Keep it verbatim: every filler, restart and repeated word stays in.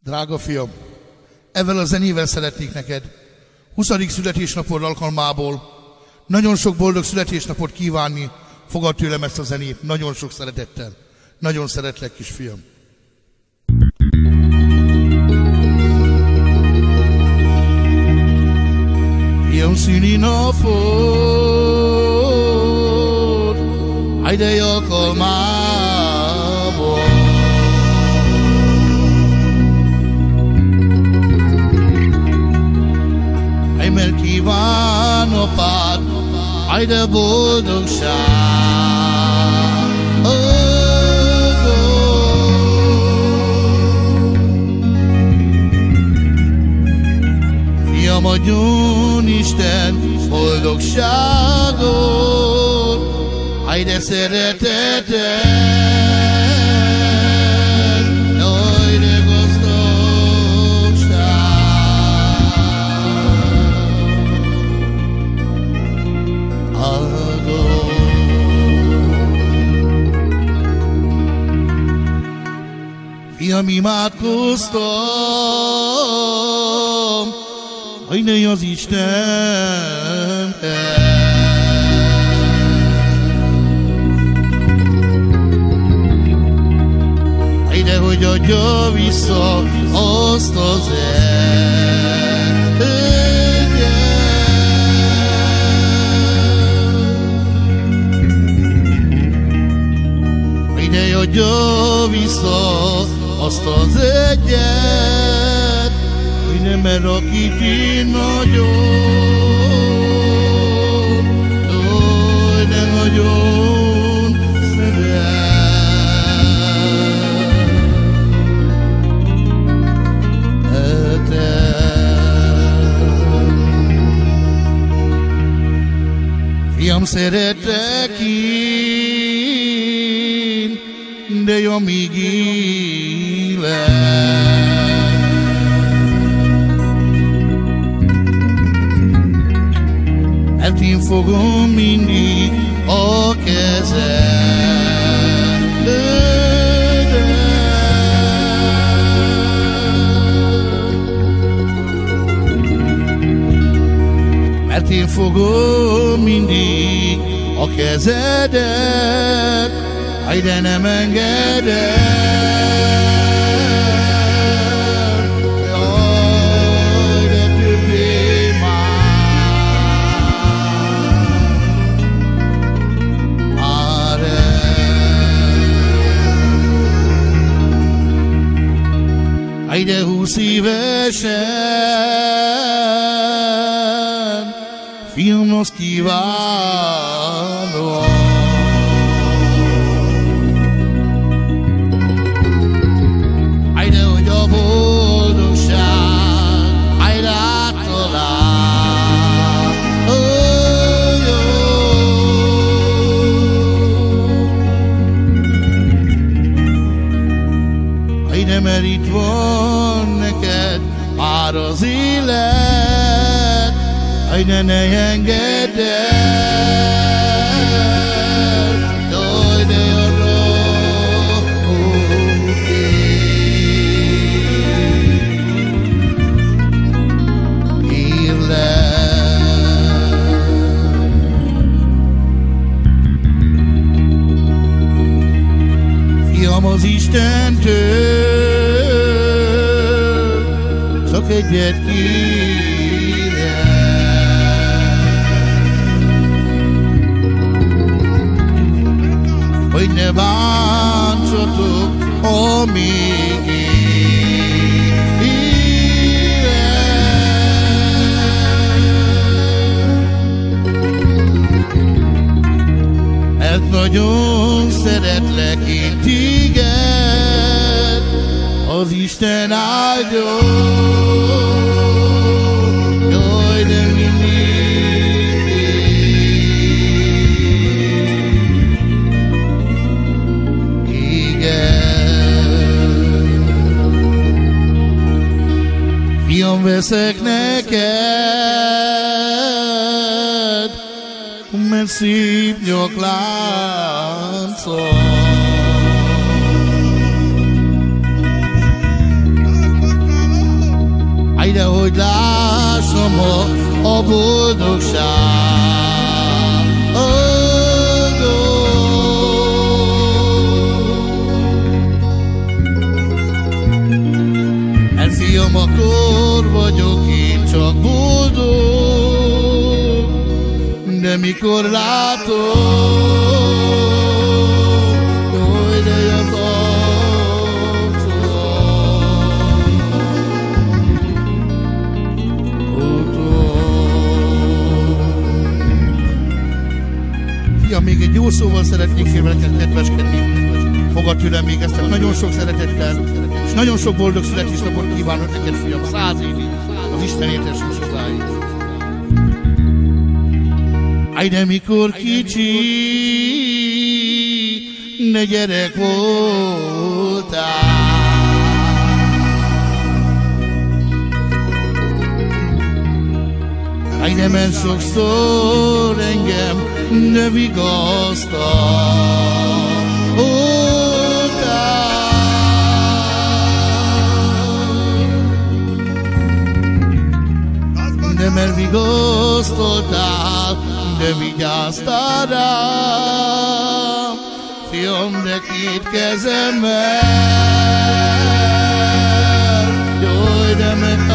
Drága fiam, ezzel a zenével szeretnék neked huszadik születésnapod alkalmából nagyon sok boldog születésnapot kívánni. Fogad tőlem ezt a zenét nagyon sok szeretettel. Nagyon szeretlek, kisfiam. Fiam, szülinapod, ájdej alkalmából. Áj, mert kíván apád, áj, de boldogság. Oh, oh. Fiam, adjon Isten boldogságot, áj, de szeretetet, áj, de gazdagság. Fiam, imádkoztam, hogy ne az Isten. De hogy adja vissza azt az egyet. De adja vissza azt az egyet, hogy nem mer akit én nagyon, hogy de nagyon szeret. Fiam, szeretlek én, de amíg élek. Mert én fogom mindig a kezedet. Mert én fogom mindig a kezedet, áj, de nem engedem, jaj, de többé már el. Áj, de húsz évesen, fiam, azt kívánom, áj, de hogy a boldogság, áj, de áttalál. Oh, oh. Áj, de mert itt van neked már az élet, áj, de ne engedd el, jaj, de arra írlek. Fiam, az Istentől csak egyet kérek, hogy ne bántsatok, amíg élek. Mert nagyon szeretlek én téged, az Isten áldjon. Jaj, de fiam, veszek neked, mert szép nyakláncot. Ide, hogy lássam a, a boldogság. Oh, oh. Hát fiam, akkor vagyok én csak boldog, de mikor látom, hogy de jött még egy jó szóval szeretnék én veled kedveskedni. Fogad tőlem még ezt nagyon sok szeretettel, és nagyon sok boldog születésnapot kívánok neked, fiam, száz évig, az Isten értesen sokáig. Áj, de mikor kicsi, ne gyerek voltál, áj, de mert sokszor engem ne vigasztal, de mert vigasztaltál, de vigyáztál rám, fiam, de két kezemmel, jaj, de meg